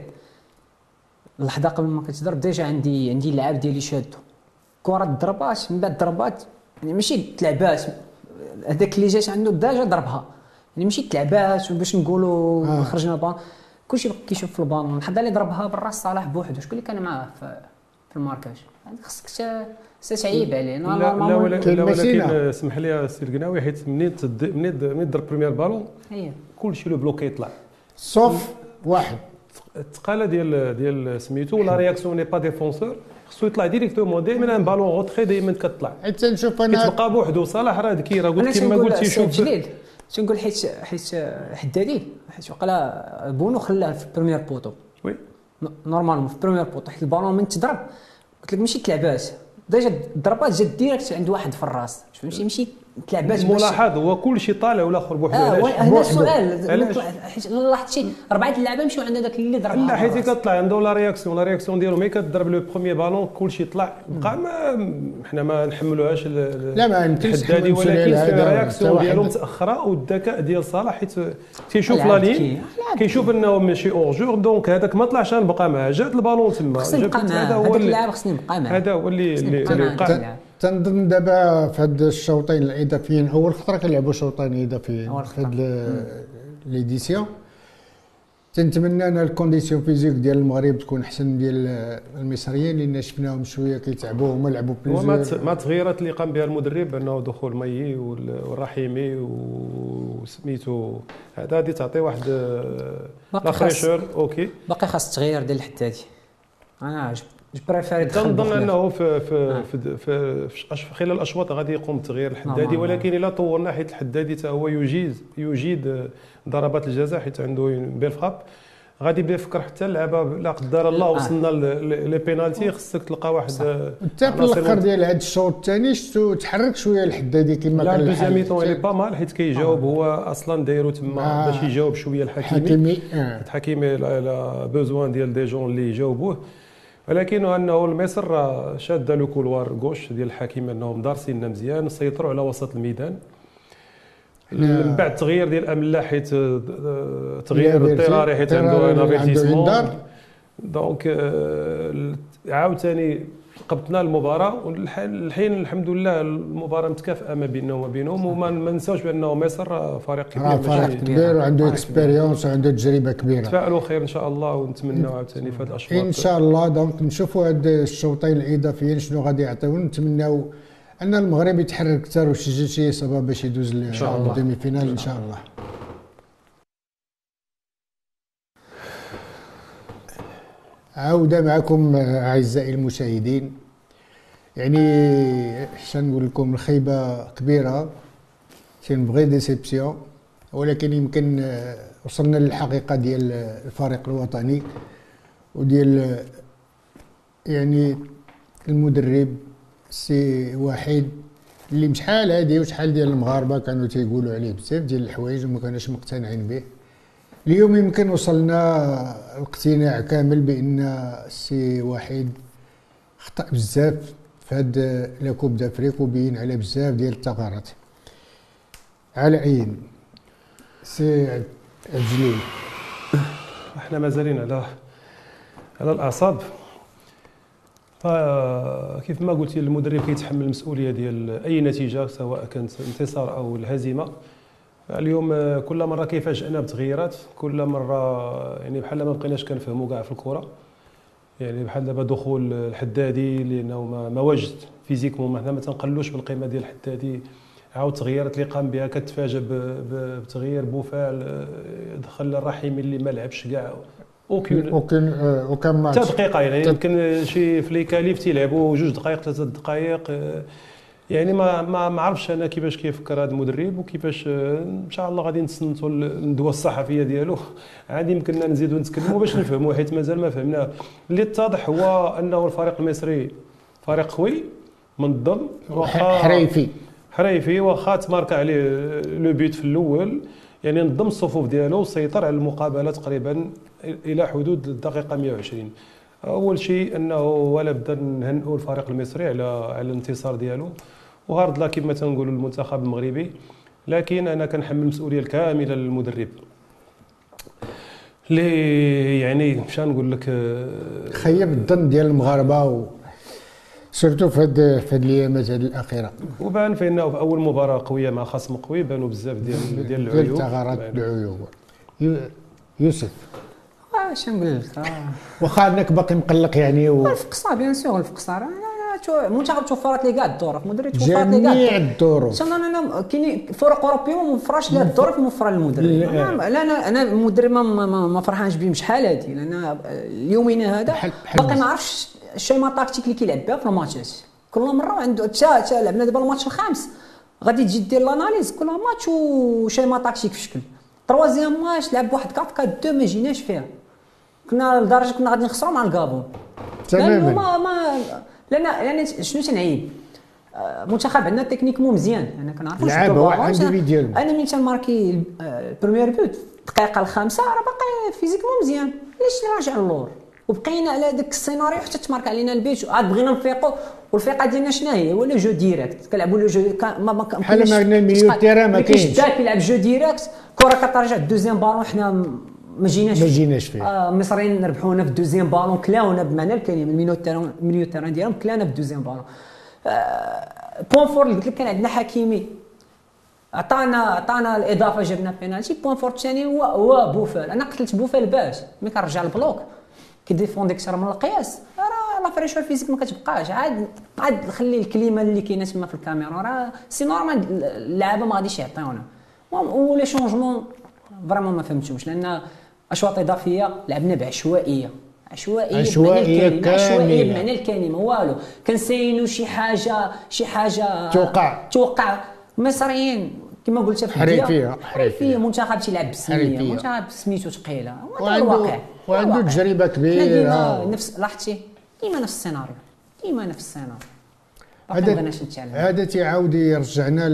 اللحظه قبل ما كتضرب ديجا عندي عندي اللعاب ديالي شادو، كره ضربات من بعد ضربات، يعني ماشي تلعبات، هذاك اللي جات عنده ديجا ضربها، يعني ماشي تلعبات وباش نقولوا آه. خرجنا البالون، كلشي بقى كيشوف في البالون. اللحظه اللي ضربها بالراس صلاح بوحدو، شكون اللي كان معاه في, في الماركاج؟ هذيك خصك ت- تعيب عليه. لا لا نورمالمون ولا- كاين لا ولكن مسينة. آه، اسمح لي السي القناوي، حيت منين تد- منين د- منين ضرب بريمير بالون هي كلشي لو بلوكي يطلع. صوف واحد. الثقاله ديال ديال سميتو لا رياكسيون ني با ديفونسور، خصو يطلع ديريكتومون. دائما ان بالون روتري دائما كتطلع، حتى نشوف انا كتبقى بوحدو. صلاح راه ذكي، راه انا قلت كما تنقول قلتي سي شوف جليل، تنقول حيت حيت حدادي، حيت وقيلا بونو خلاه في البريمير بوطو وي نورمالمون في البريمير بوطو، حيت البالون من تضرب قلت لك ماشي تلعبات، ديجا الضربات جات ديريكت عند واحد في الراس، فهمتي ماشي تلعبات. الملاحظ هو كلشي طالع والاخر بوحدو. اه علاش؟ وي- هذا بوحدو. السؤال، علاش؟ حيت لاحظتي اربعه اللعابه مشاو عند داك اللي ضربها لا حيت بالراس. كتطلع عنده لا رياكسيون لا رياكسيون ديالو ملي كتضرب لو بروميير بالون كلشي طلع بقى. ما حنا ما نحملوهاش ال- لا ما يمكنش الحدادي، نحمل ولكن مسؤولية في هذا رياكسيون حتى ديالو واحد. متاخره، والذكاء ديال صلاح حيت تيشوف لا لعب لين ذكي، لعب كيشوف انه ماشي اورجور، دونك هذاك ما طلعش نبقى معاه، جات البالون تما خصني نبقى جابت- معاه، هذا هو هذاك اللي اللاعب خصني نبقى معاه. هذا هو اللي خصني اللي نبقى اللي معاه. وقع. تن- تنظن دابا في هاد الشوطين الاضافيين اول خطره كنلعبوا شوطين اضافيين أول في هاد ال- ليديسيون. تنتمنى انا الكونديسيون فيزيك ديال المغرب تكون احسن ديال المصريين، لان شفناهم شويه كيتعبوا هما لعبوا بليزيور. مع التغييرات اللي قام بها المدرب انه دخول ميي والرحيمي وسميتو هذا غادي تعطي واحد لا فريشور. اوكي باقي خاص التغيير ديال الحدادي. انا جو بريفير تنظن انه في في في, في, في خلال الاشواط غادي يقوم بتغيير الحدادي، ولكن الا طورنا حيت الحدادي حتى هو يجيز يجيد ضربات الجزاء حيت عنده بيل فراب، غادي يبدا يفكر حتى اللعبه لا قدر الله وصلنا لي بينالتي خصك تلقى واحد حتى في الاخر ديال هذا الشوط الثاني شفتو تحرك شويه الحدادي كما كان. لا دوزيام ميطون اللي با مال حيت كيجاوب هو اصلا دايرو تما باش يجاوب شويه الحكيمي. حكيمي الحكيمي لا بوزوان ديال دي جون اللي يجاوبوه، ولكن انه المصر شاد لو كولوار غوش ديال الحكيم انهم دارسين مزيان سيطروا على وسط الميدان. من بعد التغيير ديال املا حيت تغيير اضطراري حيت عنده انافيرتيسمون، دونك عاوتاني قبطنا المباراه والحين الحمد لله المباراه متكافئه ما بيننا وما بينهم. وما ننساوش بانه مصر فريق كبير فريق كبير وعنده اكسبيريونس وعنده تجربه كبيره. نتفائلوا خير ان شاء الله ونتمنوا عاوتاني في هذه الاشواط ان شاء الله. دونك نشوفوا هاد الشوطين الاضافيين شنو غادي يعطيو، نتمناو ان المغرب يتحرك اكثر ويسجل شي اصابه باش يدوز للديمي فينال ان شاء الله. عودة معكم أعزائي المشاهدين. يعني شنقول لكم الخيبة كبيرة، سين فغي ديسيبسيون، ولكن يمكن وصلنا للحقيقة ديال الفريق الوطني وديال يعني المدرب سي وحيد اللي شحال هادي وشحال ديال المغاربة كانوا تيقولوا عليه بزاف ديال الحوايج وما كانوش مقتنعين به. اليوم يمكن وصلنا الاقتناع كامل بان سي وحيد خطا بزاف في هاد لا كوب دافريك وبين على بزاف ديال الثغرات. على عين سي عجلين احنا مازالين على على الاعصاب. فكيف ما قلتي المدرب كيتحمل المسؤوليه ديال اي نتيجه سواء كانت انتصار او الهزيمه. اليوم كل مره كيفاجئنا بتغييرات، كل مره يعني بحال ما بقيناش كنفهموا كاع في الكره. يعني بحال دابا دخول الحدادي لانه ما, ما واجد فيزيكمون، حنا ما تنقلوش بالقيمه ديال الحدادي. عاود التغييرات اللي قام بها كتفاجئ بتغيير بوفال، دخل الرحيمي اللي ما لعبش كاع اوكين اوكين اوكان ماتش حتى دقيقه. يعني يمكن شي في لي كاليف تيلعبوا جوج دقائق ثلاثه دقائق. يعني ما ما ما عرفش انا كيفاش كيفكر هذا المدرب وكيفاش ان شاء الله غادي نتصنتوا الندوه الصحفيه ديالو. عادي يمكننا نزيدوا نتكلموا باش نفهموا حيت مازال ما فهمناه. اللي اتضح هو انه الفريق المصري فريق قوي منظم حريفي حريفي واخا تماركا عليه لو بيت في الاول. يعني نظم الصفوف ديالو وسيطر على المقابله تقريبا الى حدود الدقيقه مئة وعشرين. اول شيء انه ولا بدا نهنئوا الفريق المصري على على الانتصار ديالو وهارد لا كما تنقولوا المنتخب المغربي. لكن انا كنحمل المسؤوليه الكامله للمدرب اللي يعني مش نقول لك خيب الظن ديال المغاربه و سورتو في هاد في هاد الايامات هاد الاخيره. وبان فانه في اول مباراه قويه مع خصم قوي بانوا بزاف ديال ديال العيوب ديال الثغرات العيوب. يوسف اش نقول لك واخا انك باقي مقلق يعني و... الفقصه بيان سور الفقصه المنتخب توفرت لي كاع الظروف، المدرب توفرت لي كاع جميع الظروف. انا انا كاين فرق اوروبيه ما موفراش لها الظروف موفره للمدرب. لا انا انا المدرب ما, ما, ما فرحانش بهم شحال هادي، لان اليومين هذا باقي ما عرفش الشيما تاكتيك اللي كيلعب بها في الماتشات. كل مره عنده تا لعبنا دابا الماتش الخامس غادي تجي دير لاناليز كل ماتش وشيما تاكتيك في شكل. تروازيام ماتش لعب واحد أربعة أربعة اثنين ما جيناش فيها، كنا لدرجه كنا غادي نخسروا مع الكابون تماما. ما ما لان يعني شنو تنعيب منتخب عندنا تكنيكمون مزيان، انا كنعرفوا لعب عنده ديالو. انا ملي تنماركي البريمير بوت الدقيقه الخامسه راه باقي فيزيكمون مزيان، علاش نراجع اللور وبقينا على داك السيناريو حتى تمارك علينا البيت عاد بغينا نفيقوا. والفيقه ديالنا شنو هي؟ ولا جو ديريكت كنلعبوا لو جو ما ما بحال ما قلنا الميليو تيرا ما كاينش كاينش كيلعب جو ديريكت كره كترجع الدوزيام بالون حنا ما جيناش ما جيناش فيه. آه المصريين ربحونا في الدوزيام بالون كلاونا بمعنى الكلمه الميليو تيران الميليو تيران ديالهم كلانا في الدوزيام بالون. آه بوان فور اللي قلت لك كان عندنا حكيمي عطانا عطانا الاضافه جبنا بينالتي. بوان فورت ثاني هو هو بوفال. انا قتلت بوفال باش ملي كنرجع البلوك كيديفوندي اكثر من القياس، راه لا فريشور فيزيك ما كتبقاش. عاد عاد خلي الكلمه اللي كاينه تما في الكاميرا، راه سي نورمال اللعابه ما غاديش يعطيونا. ولي شونجمون فريمون ما فهمتهمش، لان اشواط اضافيه لعبنا بعشوائيه عشوائيه عشوائيه بمعنى الكلمه، عشوائيه كامله بمعنى الكلمه. والو كنساينوا شي حاجه شي حاجه توقع توقع مصريين كما قلت في حريفيه حريفيه منتخب تيلعب بالسميه، منتخب سميتو ثقيله، هذا الواقع. وعنده تجربه كبيره. ديما نفس لاحظتي ديما نفس السيناريو، ديما نفس السيناريو. هذا هذا تيعاود يرجعنا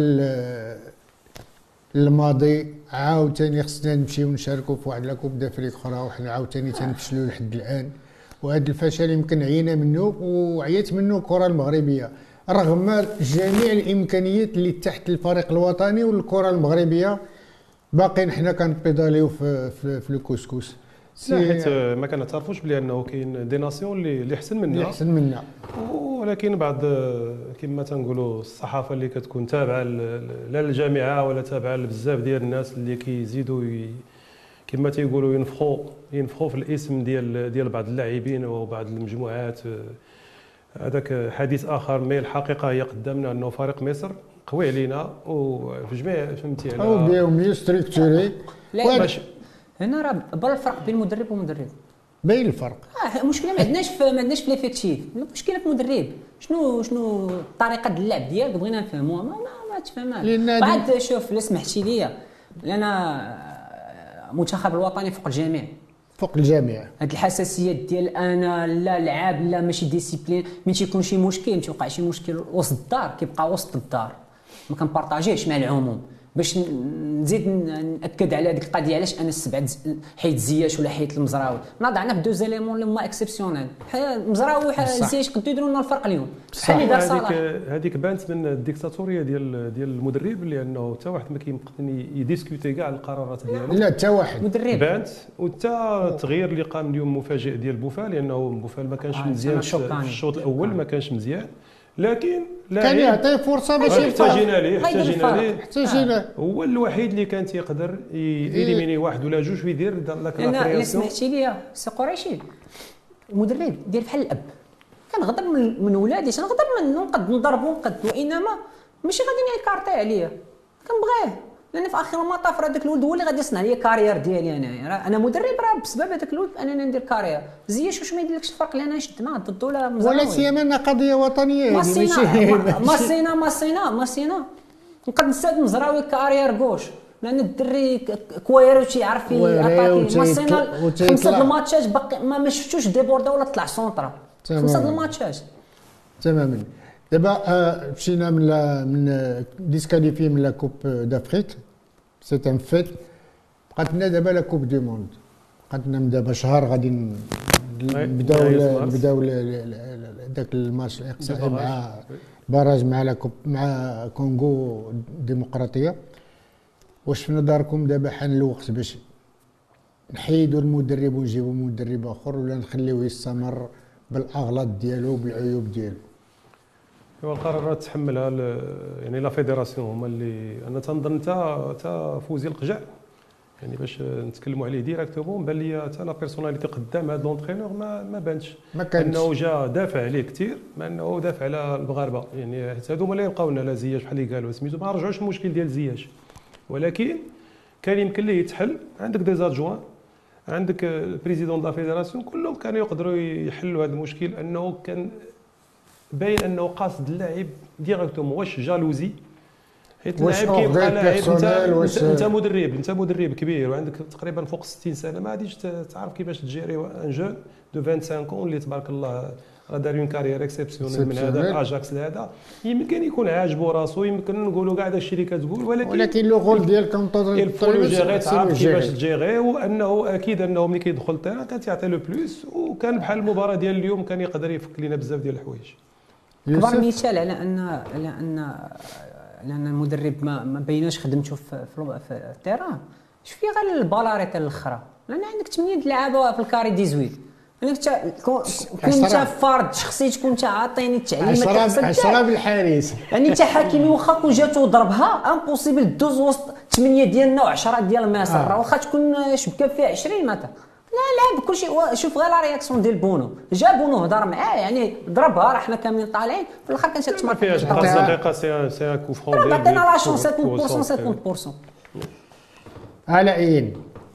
للماضي. عاوتاني خصنا نمشيو نشاركوا في واحد لاكوب دافريك اخرى وحنا عاوتاني تنفشلوا لحد الان. وهذا الفشل يمكن عينا منه وعيت منه الكره المغربيه رغم جميع الامكانيات اللي تحت الفريق الوطني والكره المغربيه باقيين حنا كنبيداليو في في, في الكسكس. لا حيت ما كنعترفوش بلي انه كاين دي ناسيون اللي اللي احسن منا اللي احسن منا، ولكن بعض كما تنقولوا الصحافه اللي كتكون تابعه لا للجامعه ولا تابعه لبزاف ديال الناس اللي كيزيدوا كما تيقولوا ينفخوا ينفخوا في الاسم ديال ديال بعض اللاعبين وبعض المجموعات. هذاك حديث اخر، مي الحقيقه هي قدامنا انه فريق مصر قوي علينا وفي جميع فهمتي على او بيو ميو ستركتوري. هنا راه بلا الفرق بين المدرب والمدرب، باين الفرق. اه المشكله ما عندناش في ما عندناش في ليفيكتيف، المشكله في المدرب. شنو شنو طريقه اللعب ديالك بغينا نفهموها، ما ما, ما تفهمهاش. بعد شوف الا سمحتي لي، لان المنتخب الوطني فوق الجميع، فوق الجميع. هاد الحساسيات ديال انا لا لعاب لا ماشي ديسيبلين، ملي تيكون شي مشكل ملي توقع شي مشكل وسط الدار كيبقى وسط الدار، ما كنبارطاجيهش مع العموم. باش نزيد ناكد على هذيك القضيه، علاش انا السبعه حيت زياش ولا حيت المزراوي نضعنا في دو زيليمون اللي هما اكسبسيونيل. المزراوي زياش قدو يديروا لنا الفرق اليوم. بحال اللي دار صلاح. هذيك بانت من الديكتاتوريه ديال ديال المدرب، لانه حتى واحد ما كيبقى يديسكوتي كاع القرارات ديالو. لا حتى واحد مدرب بانت. وحتى التغيير اللي قام اليوم مفاجئ ديال بوفال، لانه بوفال ما كانش آه مزيان في الشوط الاول، ما كانش مزيان، لكن كان يعطيه فرصه باش احتاجينا ليه احتاجينا ليه احتاجينا هو الوحيد اللي كان تيقدر يليميني واحد ولا جوج ويدير لا كرياسيون. انا اللي سمحتي لي سي قريشي، المدرب ديال بحال الاب، كنغضب من, من ولادي، نغضب منه، نقد نضربو نقد، وانما ماشي غادي نكارطي عليه، كنبغيه، لان في اخر المطاف راه داك الولد هو اللي غادي يصنع لي كارير ديالي انايا. انا مدرب راه بسبب هذاك الولد انني ندير كارير. زياش واش ما يديرلكش الفرق اللي انا شد معاه ضد ولا مزراوي، ولا سيما انها قضيه وطنيه. ما سينا ما سينا ما سينا ما سينا نقد نستاد مزراوي كارير غوش، لان الدري كويرو تيعرف ياتاكي. ما سينا خمسه الماتشات باقي ما شفتوش ديبوردا ولا طلع سونطرا، خمسه الماتشات تماما. دابا مشينا من من ديسكاليفي من لا كوب دافريك، سي ان فيت. بقات لنا دابا لا كوب دي موند، بقات لنا دابا شهر غادي نبداو نبداو داك الماتش الاقصائي مع باراج مع لا كوب مع كونغو الديمقراطيه. واش في نظركم دابا حان الوقت باش نحيدوا المدرب ونجيبوا مدرب اخر، ولا نخليوه يستمر بالاغلاط ديالو بالعيوب ديالو؟ ايوا القرارات تحملها يعني لا فيدراسيون هما اللي انا تنظن حتى حتى فوزي القجع، يعني باش نتكلموا عليه ديراكتومون بان لي حتى لا بيرسوناليتي قدام هذا لونترينور ما ما بانش انه جا دافع عليه كثير، مع انه دافع على المغاربه. يعني حيت هادو هما اللي يبقاو لنا لا زياش بحال اللي قالوا سميتو، ما رجعوش المشكل ديال زياش، ولكن كان يمكن ليه يتحل. عندك دي زادجوان، عندك البريزيدون دو لا فيدراسيون، كلهم كانوا يقدروا يحلوا هذا المشكل. انه كان باين انه قاصد اللاعب ديريكتومون، واش جالوزي، حيت اللاعب كيبقى لاعب. انت انت مدرب انت مدرب كبير وعندك تقريبا فوق ستين سنه، ما غاديش تعرف كيفاش تجيري ان جون دو خمسة وعشرين اون اللي تبارك الله راه دار اون كارير اكسبسيونيل من هذا الاجاكس لهذا. يمكن يكون عاجبو راسو، يمكن نقولوا كاع داك الشيء اللي كتقول، ولكن ولكن لو رول ديالك الفولو جيري، تعرف كيفاش تجيري. وانه اكيد انه ملي كيدخل التيران كان تيعطي لو بلوس، وكان بحال المباراه ديال اليوم كان يقدر يفك لنا بزاف ديال الحوايج. كبر مثال على ان على ان لان المدرب ما ما بيناش خدمته في في التيران. شوفي غير البالاريط الاخرى، لان عندك ثمانيه لعابه في الكاري ثمانية عشر، انك كون انت فرد شخصي تكون انت عاطيني التعليمات اللي خصك عشرة بالحارس يعني انت حاكمي واخا كون جاتو ضربها امبوسيبل دوز وسط ثمانية ديالنا و10 ديال مصر راه واخا تكون شبكه فيها عشرين مثلا لا لعب كلشي. شوف غير لا رياكسيون ديال بونو، جا بونو هضر معاه يعني ضربها راه حنا كاملين طالعين في الاخر كانت تما فيها دقيقه سي سي ان كو فرون ديال عطينا لا شونس ثلاثين بالمية. على عين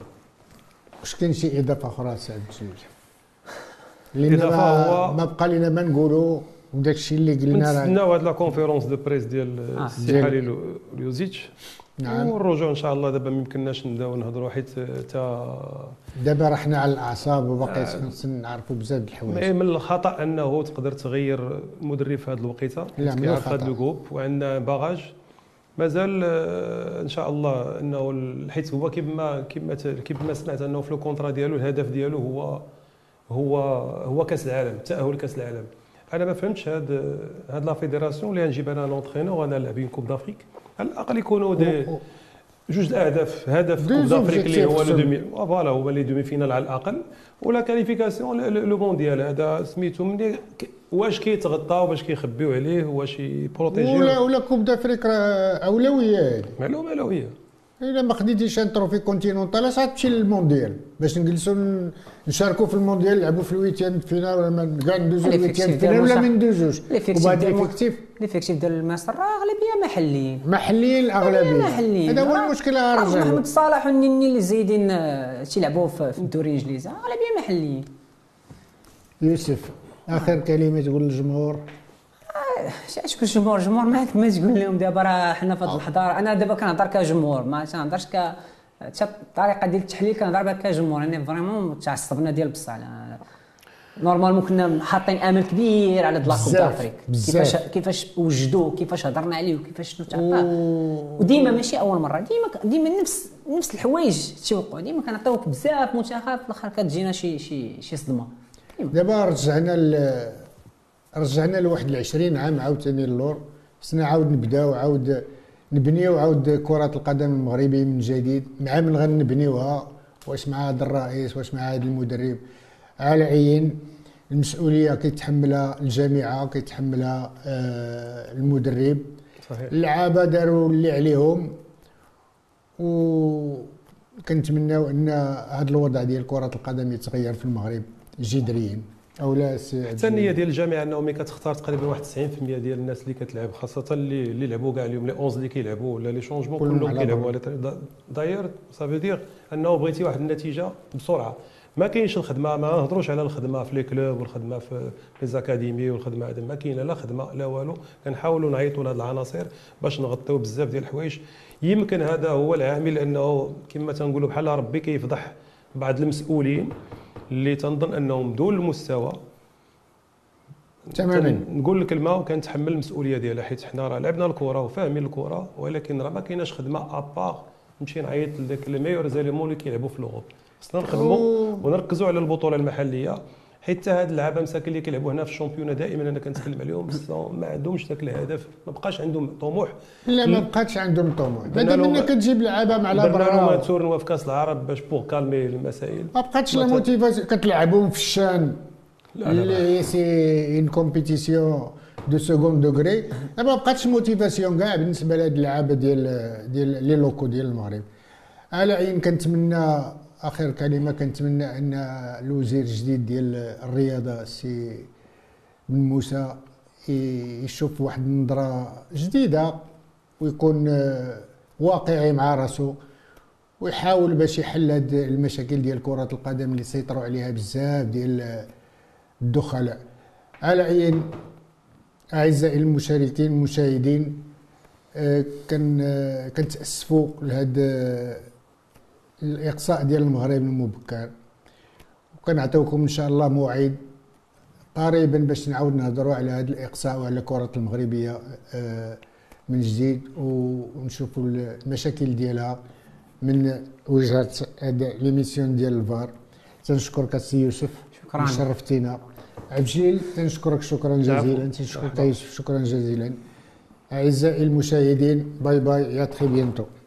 واش كاين شي اضافه اخرى سعد بجوج؟ الاضافه هو ما بقى لنا ما نقولوا وداك الشيء اللي قلنا راه نستناو هاد لا كونفيرونس دو بريس ديال السي حالي ليوزيتش. نعم والرجوع ان شاء الله. دابا ما يمكنناش نبداو نهضروا حيت تا دابا راه حنا على الاعصاب وباقي خصنا نعرفوا بزاف د الحوايج. من الخطا انه تقدر تغير المدرب في هذه الوقيته كيعرف هذا الجروب وعندنا باغاج مازال ان شاء الله انه حيت هو كيما كيما كيما سمعت انه في الكونترا ديالو الهدف ديالو هو هو هو كاس العالم، التاهل لكاس العالم. انا ما فهمتش هاد هاد لا فيدراسيون اللي غنجيب انا لونترينور وانا لاعبين كوب دافريك على الاقل يكونوا دي جوج الاهداف، هدف كوب دافريك اللي هو لو دومي فوالا هو لي دومي فينال على الاقل ولا كاليفيكاسيون لو مونديال هذا سميتو مني واش كيتغطى واش كيخبيو عليه واش يبروتيجيو ولا ولا كوب دافريك راه اولويه هذه معلومه اولويه. الا ما خديتيش ان تروفي كونتينونتال اش غتمشي للمونديال باش نجلسوا نشاركوا في المونديال نلعبوا في الويتيان فينال ولا كاع ندوزوا الويتيان فينال ولا ما ندوزوش. وبهذا الافكتيف الافكتيف ديال مصر راه اغلبيه محليين محليين الاغلبيه محليين. هذا هو المشكل. راه محمد صالح والنني اللي زايدين تيلعبوا في الدوري الانجليزي اغلبيه محليين. يوسف اخر كلمه تقول للجمهور. اش كل جمهور جمهور ما ما تقول لهم دابا راه حنا في هذه الحضاره. انا دابا كنهضر كجمهور ما كنهضرش ك الطريقه ديال التحليل كنهضر بها كجمهور. انا فريمون تعصبنا ديال بصح نورمالمون كنا حاطين امل كبير على لاكوب دافريك كيفاش كيفاش وجدوه كيفاش هضرنا عليه وكيفاش شنو تعطاه. وديما ماشي اول مره ديما ديما نفس نفس الحوايج تيوقعوا ديما كنعطيوك بزاف منتخب في الاخر كتجينا شي شي شي صدمه. دابا رجعنا رجعنا لواحد العشرين عام عاوتاني اللور خصنا عاود نبداو عاود نبنيو عاود كرة القدم المغربية من جديد. مع من غنبنيوها واش مع هذا الرئيس واش مع هذا المدرب على عين المسؤولية كيتحملها الجامعة كيتحملها آه المدرب. صحيح. اللعابة داروا اللي عليهم وكنتمناو ان هذا الوضع ديال كرة القدم يتغير في المغرب جذريا. او لا حتى النيه ديال الجامعه انه ملي كتختار تقريبا واحد تسعين بالمية ديال الناس اللي كتلعب خاصه اللي اللي لعبوا كاع اليوم لي احد اللي كيلعبوا ولا لي شونجمون كلهم كيلعبوا على داير صافي دير انه بغيتي واحد النتيجه بسرعه. ما كاينش الخدمه ما نهضروش على الخدمه في لي كلوب والخدمه في لي زاكاديمي والخدمه هذا ما كاينه لا خدمه لا والو. كنحاولوا نعيطوا لهاد العناصر باش نغطيو بزاف ديال الحوايج. يمكن هذا هو العامل انه كما تنقولوا بحال ربي كيفضح بعض المسؤولين اللي تنظن انهم دون المستوى تماما. نقول الكلمه وكنتحمل المسؤوليه ديالها حيت حنا راه لعبنا الكره وفاهمين الكره ولكن راه ما كايناش خدمه ابار نمشي نعيط لك لي ميور زاليمون اللي كيلعبوا في لوروب. خصنا نخدموا ونركزوا على البطوله المحليه حيت هاد اللعابه مساكن اللي كيلعبوا هنا في الشامبيونه دائما انا كنتكلم عليهم بس ما عندهمش ذاك الهدف ما بقاش عندهم طموح. لا ما بقاتش عندهم طموح. بعدا منك كتجيب لعابه مع لا برا تورنوا في كاس العرب باش بوغ كالمي المسائل ما بقاتش لا موتيفاسيون. كتلعبهم في الشان اللي هي سي اون كومبيتيسيون دو سكوند دوغري. ما بقاتش موتيفاسيون كاع بالنسبه لهاد اللعابه ديال ديال لي لوكو ديال المغرب. على عين كنتمنى اخر كلمه كنتمنى ان الوزير الجديد ديال الرياضه سي بن موسى يشوف واحد النظره جديده ويكون واقعي مع راسو ويحاول باش يحل هاد المشاكل ديال كره القدم اللي سيطروا عليها بزاف ديال الدخلاء. على عين اعزائي المشاركين المشاهدين كان كنتاسفوا لهذا الاقصاء ديال المغرب المبكر وكنعطيوكم ان شاء الله موعد قريبا باش نعاود نهضروا على هذا الاقصاء وعلى الكره المغربيه من جديد ونشوفوا المشاكل ديالها من وجهه هذا ليميسيون ديال الفار. تنشكرك السي يوسف شكرا شرفتينا. عبجيل تنشكرك شكرا جزيلا. تنشكرك يوسف شكرا جزيلا. اعزائي المشاهدين باي باي يا تخي بيانتو.